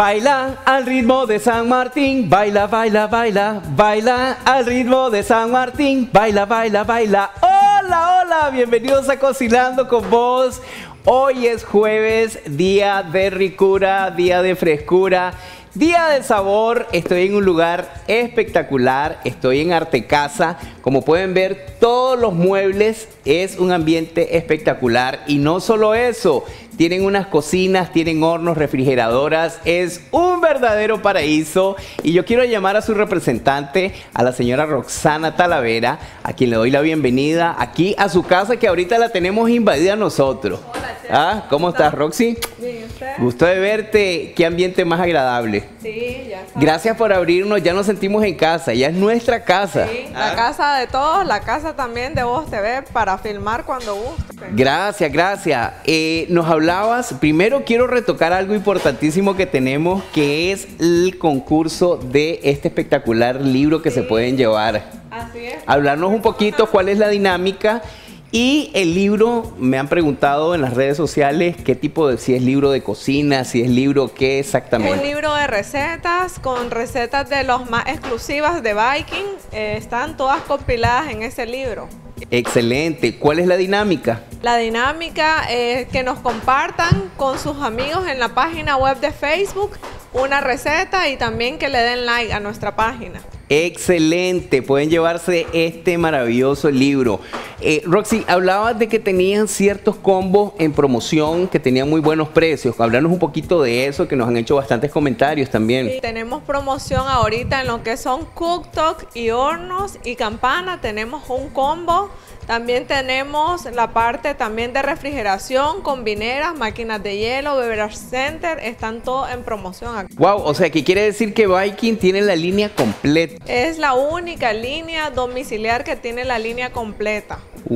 Baila al ritmo de San Martín, baila, baila, baila, baila al ritmo de San Martín, baila, baila, baila. Hola, hola, bienvenidos a Cocinando con Vos. Hoy es jueves, día de ricura, día de frescura, día de sabor. Estoy en un lugar espectacular, estoy en Artecasa. Como pueden ver, todos los muebles, es un ambiente espectacular. Y no solo eso, tienen unas cocinas, tienen hornos, refrigeradoras, es un verdadero paraíso. Y yo quiero llamar a su representante, a la señora Roxana Talavera, a quien le doy la bienvenida aquí a su casa, que ahorita la tenemos invadida nosotros. Hola, chef. ¿Ah? ¿Cómo estás, Roxy? Bien, ¿usted? Gusto de verte, qué ambiente más agradable. Sí, ya está. Gracias por abrirnos, ya nos sentimos en casa, ya es nuestra casa. Sí, la casa de todos, la casa también de Voz TV para filmar cuando guste. Gracias, gracias. Nos hablabas, primero quiero retocar algo importantísimo que tenemos, que es el concurso de este espectacular libro que se pueden llevar. Así es. Hablarnos un poquito cuál es la dinámica. Y el libro, me han preguntado en las redes sociales qué tipo de, si es libro de cocina, si es libro qué exactamente. Un libro de recetas con recetas de los más exclusivas de Viking. Están todas compiladas en ese libro. Excelente. ¿Cuál es la dinámica? La dinámica es que nos compartan con sus amigos en la página web de Facebook una receta y también que le den like a nuestra página. Excelente, pueden llevarse este maravilloso libro. Roxy, hablabas de que tenían ciertos combos en promoción que tenían muy buenos precios. Hablarnos un poquito de eso, que nos han hecho bastantes comentarios también. Sí, tenemos promoción ahorita en lo que son cooktop y hornos y campana. Tenemos un combo. También tenemos la parte también de refrigeración, combineras, máquinas de hielo, beverage center, están todos en promoción aquí. Wow, o sea, ¿qué quiere decir que Viking tiene la línea completa? Es la única línea domiciliar que tiene la línea completa.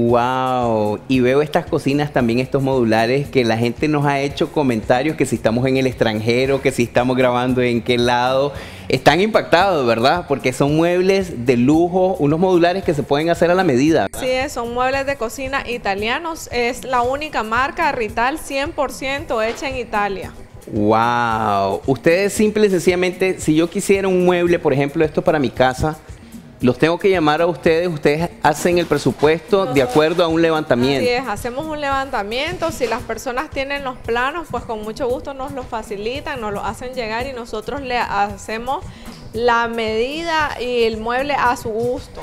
Wow, y veo estas cocinas también, estos modulares, que la gente nos ha hecho comentarios que si estamos en el extranjero, que si estamos grabando en qué lado. Están impactados, ¿verdad? Porque son muebles de lujo, unos modulares que se pueden hacer a la medida. Sí, son muebles de cocina italianos. Es la única marca Rital 100% hecha en Italia. Wow, ustedes simple y sencillamente, si yo quisiera un mueble, por ejemplo, esto para mi casa, los tengo que llamar a ustedes, ustedes hacen el presupuesto de acuerdo a un levantamiento. Así es, hacemos un levantamiento, si las personas tienen los planos, pues con mucho gusto nos los facilitan, nos los hacen llegar y nosotros le hacemos la medida y el mueble a su gusto.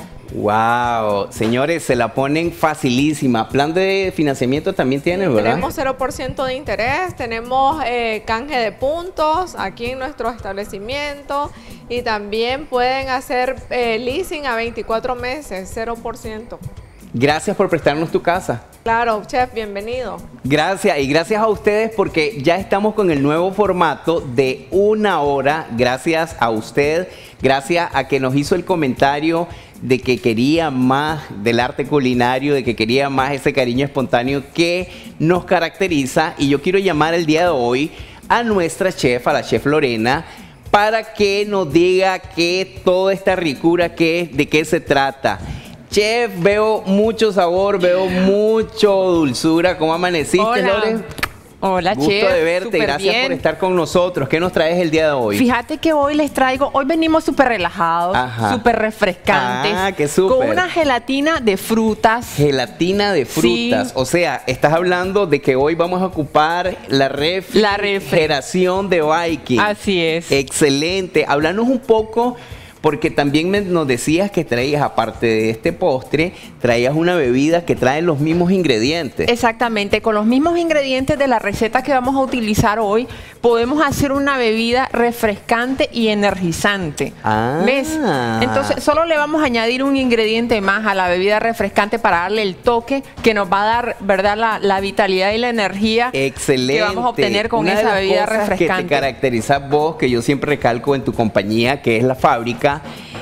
Wow, señores, se la ponen facilísima. Plan de financiamiento también tienen, ¿verdad? Tenemos 0% de interés, tenemos canje de puntos aquí en nuestro establecimiento y también pueden hacer leasing a 24 meses, 0%. Gracias por prestarnos tu casa. Claro, chef, bienvenido. Gracias, y gracias a ustedes porque ya estamos con el nuevo formato de 1 hora. Gracias a usted, gracias a que nos hizo el comentario de que quería más del arte culinario, de que quería más ese cariño espontáneo que nos caracteriza. Y yo quiero llamar el día de hoy a nuestra chef, a la chef Lorena, para que nos diga que toda esta ricura, de qué se trata. Chef, veo mucho sabor, veo mucho dulzura. ¿Cómo amaneciste, Lore? Hola, Gusto chef. de verte, gracias por estar con nosotros. ¿Qué nos traes el día de hoy? Fíjate que hoy les traigo, hoy venimos súper relajados, súper refrescantes. Ah, qué súper. Con una gelatina de frutas. Gelatina de frutas. Sí. O sea, estás hablando de que hoy vamos a ocupar la refrigeración de Viking. Así es. Excelente. Háblanos un poco, porque también nos decías que traías, aparte de este postre, traías una bebida que trae los mismos ingredientes. Exactamente, con los mismos ingredientes de la receta que vamos a utilizar hoy, podemos hacer una bebida refrescante y energizante. Ah. ¿Ves? Entonces, solo le vamos a añadir un ingrediente más a la bebida refrescante para darle el toque que nos va a dar, ¿verdad?, la vitalidad y la energía. Excelente. Que vamos a obtener con una esa bebida refrescante. refrescante. Que te caracteriza vos, que yo siempre recalco en tu compañía, que es La Fábrica,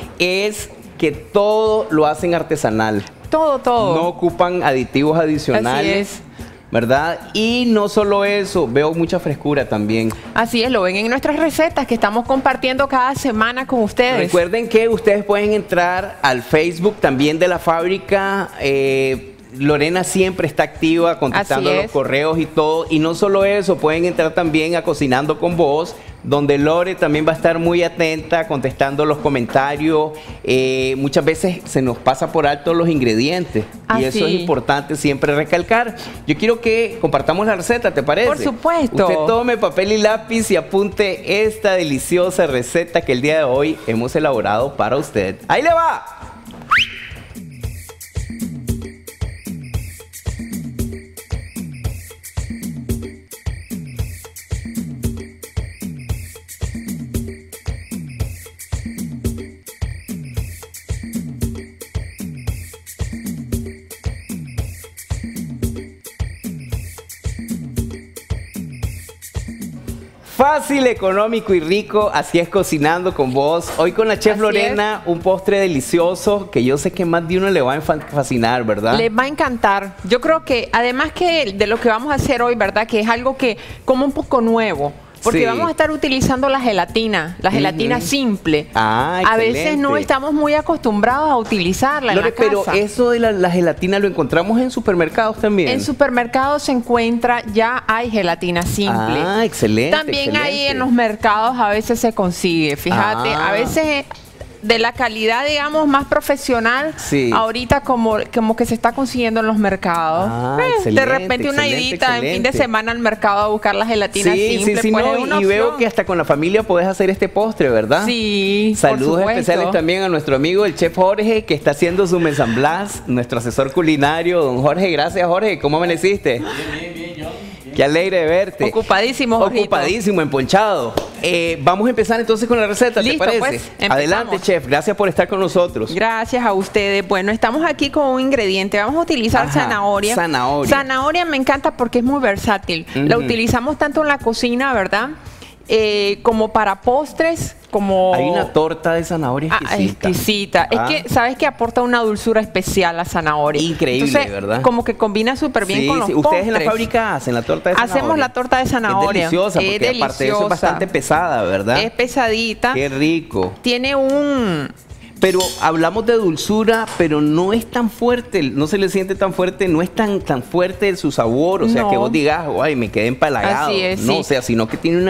es que todo lo hacen artesanal. Todo. No ocupan aditivos adicionales. Así es. ¿Verdad? Y no solo eso, veo mucha frescura también. Así es, lo ven en nuestras recetas que estamos compartiendo cada semana con ustedes. Recuerden que ustedes pueden entrar al Facebook también de La Fábrica. Lorena siempre está activa contestando los correos y todo. Y no solo eso, pueden entrar también a Cocinando con Vos donde Lore también va a estar muy atenta contestando los comentarios. Muchas veces se nos pasa por alto los ingredientes y eso es importante siempre recalcar. Yo quiero que compartamos la receta, ¿te parece? Por supuesto. Usted tome papel y lápiz y apunte esta deliciosa receta que el día de hoy hemos elaborado para usted. ¡Ahí le va! Fácil, económico y rico, así es Cocinando con Vos. Hoy con la chef Lorena, un postre delicioso que yo sé que más de uno le va a fascinar, ¿verdad? Les va a encantar. Yo creo que además que de lo que vamos a hacer hoy, ¿verdad? Que es algo que como un poco nuevo. Porque vamos a estar utilizando la gelatina simple. A veces no estamos muy acostumbrados a utilizarla en la casa. Pero eso de la gelatina lo encontramos en supermercados también. En supermercados se encuentra, ya hay gelatina simple. Ah, excelente. También ahí en los mercados a veces se consigue, fíjate, a veces de la calidad, digamos, más profesional, ahorita como que se está consiguiendo en los mercados. De repente una idita en fin de semana al mercado a buscar la gelatina simple. Pues es una y veo que hasta con la familia podés hacer este postre, ¿verdad? Sí, saludos especiales también a nuestro amigo el chef Jorge, que está haciendo su mise en place, nuestro asesor culinario, don Jorge. Gracias, Jorge. ¿Cómo amaneciste? Bien, John. Qué alegre de verte. Ocupadísimo, Jorgito. Ocupadísimo, emponchado. Vamos a empezar entonces con la receta, ¿te parece? Pues, adelante, chef. Gracias por estar con nosotros. Gracias a ustedes. Bueno, estamos aquí con un ingrediente. Vamos a utilizar zanahoria. Zanahoria me encanta porque es muy versátil. La utilizamos tanto en la cocina, ¿verdad? Como para postres, como... Hay una torta de zanahoria exquisita. Es que, ¿sabes que aporta una dulzura especial la zanahoria? Increíble, entonces, ¿verdad? Como que combina súper bien con los postres. Ustedes en la fábrica hacen la torta de zanahoria. Hacemos la torta de zanahoria. Es deliciosa, porque aparte de eso es bastante pesada, ¿verdad? Es pesadita. Qué rico. Tiene un... Pero hablamos de dulzura, pero no es tan fuerte, no se le siente tan fuerte, no es tan fuerte su sabor, o sea, que vos digas, ay, me quedé empalagado. Así es, no, o sea, sino que tiene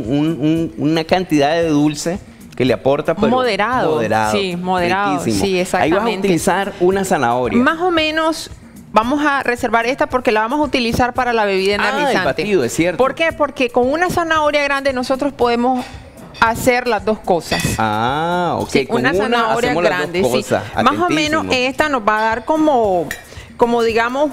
una cantidad de dulce que le aporta, pero moderado. Sí, moderado. Riquísimo. Sí, exactamente. Ahí vas a utilizar una zanahoria. Más o menos. Vamos a reservar esta porque la vamos a utilizar para la bebida energizante. El batido, es cierto. ¿Por qué? Porque con una zanahoria grande nosotros podemos hacer las dos cosas. Ok. Sí, una zanahoria grande, las dos cosas. Sí. Más o menos esta nos va a dar como digamos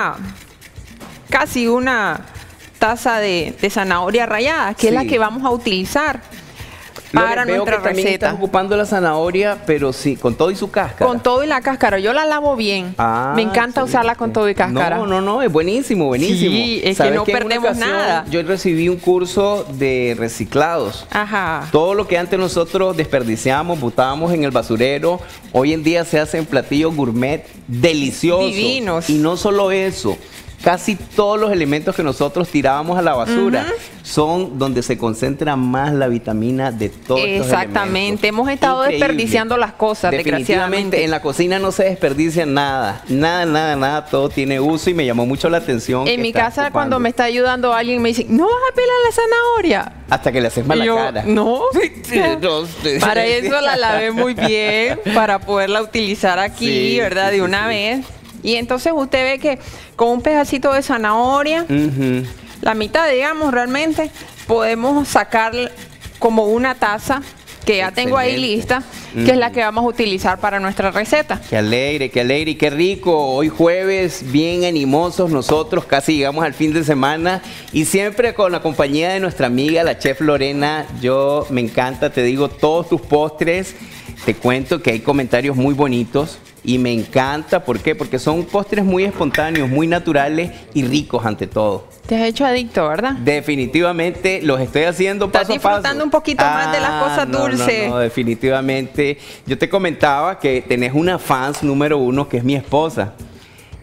casi una taza de zanahoria rallada, que es la que vamos a utilizar para nuestra receta. También estás ocupando la zanahoria, pero sí, con todo y su cáscara. Con todo y la cáscara. Yo la lavo bien. Me encanta usarla con todo y cáscara. No, es buenísimo. Sí, es que no perdemos nada. Yo recibí un curso de reciclados. Todo lo que antes nosotros desperdiciamos, botábamos en el basurero, hoy en día se hacen platillos gourmet deliciosos. Divinos. Y no solo eso. Casi todos los elementos que nosotros tirábamos a la basura son donde se concentra más la vitamina de todos estos elementos. Exactamente. Hemos estado desperdiciando las cosas, desgraciadamente. En la cocina no se desperdicia nada. Nada. Todo tiene uso y me llamó mucho la atención. En mi casa, cuando me está ayudando alguien, me dice, ¿no vas a pelar la zanahoria? Hasta que le haces mala cara. No. Para eso la lavé muy bien, para poderla utilizar aquí, ¿verdad? De una vez. Y entonces usted ve que con un pedacito de zanahoria, la mitad, digamos, realmente, podemos sacar como una taza que ya tengo ahí lista, que es la que vamos a utilizar para nuestra receta. Qué alegre y qué rico. Hoy jueves, bien animosos nosotros, casi llegamos al fin de semana y siempre con la compañía de nuestra amiga, la chef Lorena. Me encanta, te digo, todos tus postres. Te cuento que hay comentarios muy bonitos y me encanta. ¿Por qué? Porque son postres muy espontáneos, muy naturales y ricos ante todo. Te has hecho adicto, ¿verdad? Definitivamente los estoy haciendo paso a paso. Estás disfrutando un poquito más de las cosas dulces. No, definitivamente. Yo te comentaba que tenés una fans número 1 que es mi esposa,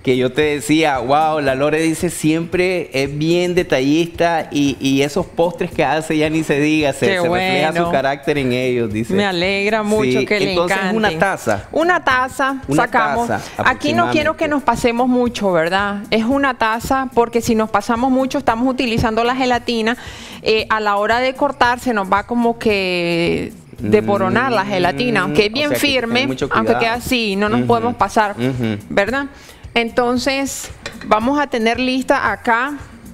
que yo te decía, wow, la Lore dice siempre es bien detallista y esos postres que hace ya ni se diga, se refleja su carácter en ellos, dice. Me alegra mucho que le encante. Entonces una taza. Una taza, sacamos. Aquí no quiero que nos pasemos mucho, ¿verdad? Es una taza porque si nos pasamos mucho estamos utilizando la gelatina. A la hora de cortar se nos va como que desboronar la gelatina, aunque es bien firme, aunque queda así, no nos podemos pasar, ¿verdad? Entonces vamos a tener lista acá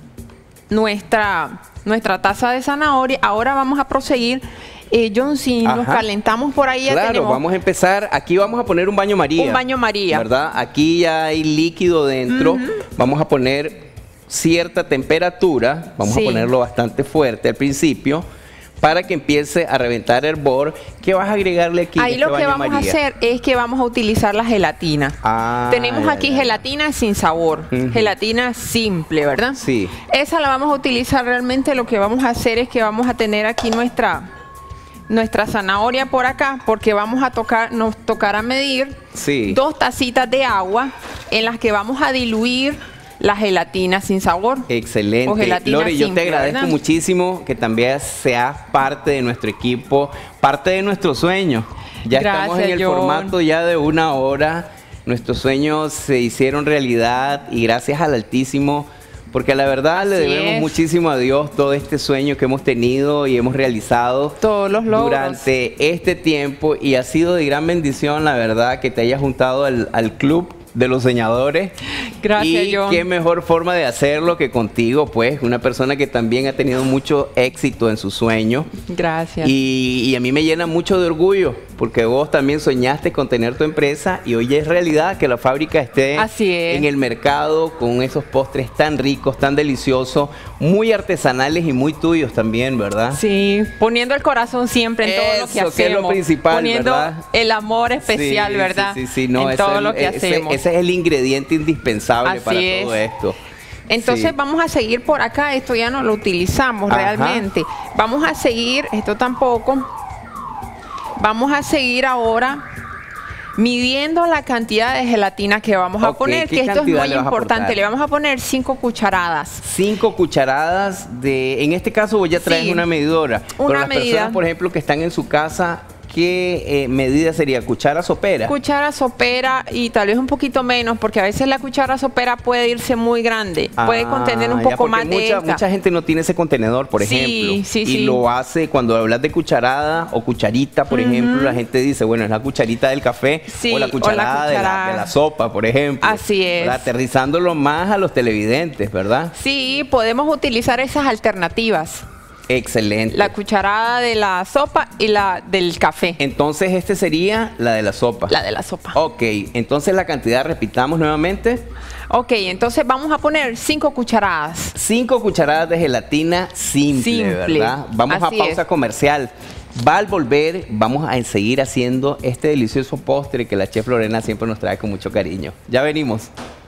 nuestra taza de zanahoria. Ahora vamos a proseguir. John, si nos calentamos por ahí, ya claro, vamos a empezar. Aquí vamos a poner un baño María. Un baño María. ¿Verdad? Aquí ya hay líquido dentro. Vamos a poner cierta temperatura. Vamos a ponerlo bastante fuerte al principio para que empiece a reventar hervor. ¿Qué vas a agregarle aquí? Ahí lo que vamos a hacer es que vamos a utilizar la gelatina. Tenemos aquí gelatina sin sabor, gelatina simple, ¿verdad? Sí. Esa la vamos a utilizar realmente. Lo que vamos a hacer es que vamos a tener aquí nuestra zanahoria por acá, porque vamos a nos tocará medir 2 tacitas de agua en las que vamos a diluir la gelatina sin sabor. Excelente. O gelatina Lore, yo simple, te agradezco ¿verdad? muchísimo que también seas parte de nuestro equipo, parte de nuestro sueño. Ya estamos en el formato ya de 1 hora. Nuestros sueños se hicieron realidad y gracias al Altísimo, porque la verdad le debemos muchísimo a Dios todo este sueño que hemos tenido y hemos realizado todos los logros durante este tiempo, y ha sido de gran bendición, la verdad, que te hayas juntado al club de los soñadores. Gracias, y John. qué mejor forma de hacerlo que contigo, pues, una persona que también ha tenido mucho éxito en su sueño. Gracias. Y a mí me llena mucho de orgullo, porque vos también soñaste con tener tu empresa y hoy es realidad que la fábrica esté en el mercado con esos postres tan ricos, tan deliciosos, muy artesanales y muy tuyos también, ¿verdad? Sí, poniendo el corazón siempre en todo lo que hacemos. Que es lo principal, poniendo ¿verdad? El amor especial, ¿verdad? Sí, no, en todo lo que hacemos. Ese es el ingrediente indispensable para todo esto. Entonces vamos a seguir por acá. Esto ya no lo utilizamos realmente. Vamos a seguir, esto tampoco. Vamos a seguir ahora midiendo la cantidad de gelatina que vamos a poner, que esto es muy importante. Le vamos a poner 5 cucharadas. 5 cucharadas en este caso voy a traer una medidora. Pero las personas, por ejemplo, que están en su casa, ¿qué medida sería? ¿Cuchara sopera? Cuchara sopera y tal vez un poquito menos, porque a veces la cuchara sopera puede irse muy grande, puede contener un poco más de esta. Mucha gente no tiene ese contenedor, por ejemplo, y lo hace cuando hablas de cucharada o cucharita, por ejemplo, la gente dice, bueno, es la cucharita del café o la cucharada de la sopa, por ejemplo. Así es. Aterrizándolo más a los televidentes, ¿verdad? Sí, podemos utilizar esas alternativas. Excelente. La cucharada de la sopa y la del café. Entonces, este sería la de la sopa. La de la sopa. Ok, entonces la cantidad, repitamos nuevamente. Ok, entonces vamos a poner 5 cucharadas. 5 cucharadas de gelatina simple, ¿verdad? Vamos a pausa comercial. Al volver, vamos a seguir haciendo este delicioso postre que la chef Lorena siempre nos trae con mucho cariño. Ya venimos.